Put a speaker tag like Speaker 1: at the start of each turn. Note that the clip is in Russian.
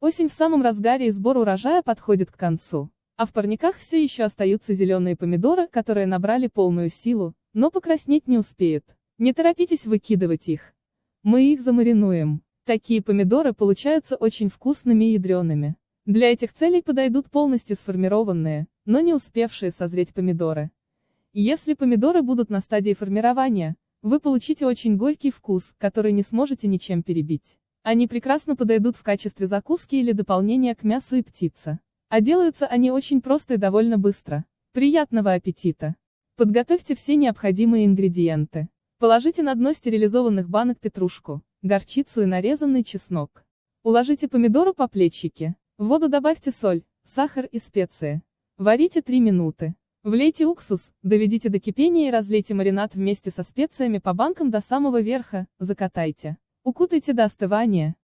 Speaker 1: Осень в самом разгаре и сбор урожая подходит к концу. А в парниках все еще остаются зеленые помидоры, которые набрали полную силу, но покраснеть не успеют. Не торопитесь выкидывать их. Мы их замаринуем. Такие помидоры получаются очень вкусными и ядреными. Для этих целей подойдут полностью сформированные, но не успевшие созреть помидоры. Если помидоры будут на стадии формирования, вы получите очень горький вкус, который не сможете ничем перебить. Они прекрасно подойдут в качестве закуски или дополнения к мясу и птице. А делаются они очень просто и довольно быстро. Приятного аппетита! Подготовьте все необходимые ингредиенты. Положите на дно стерилизованных банок петрушку, горчицу и нарезанный чеснок. Уложите помидоры по плечики. В воду добавьте соль, сахар и специи. Варите 3 минуты. Влейте уксус, доведите до кипения и разлейте маринад вместе со специями по банкам до самого верха, закатайте. Укутайте до остывания.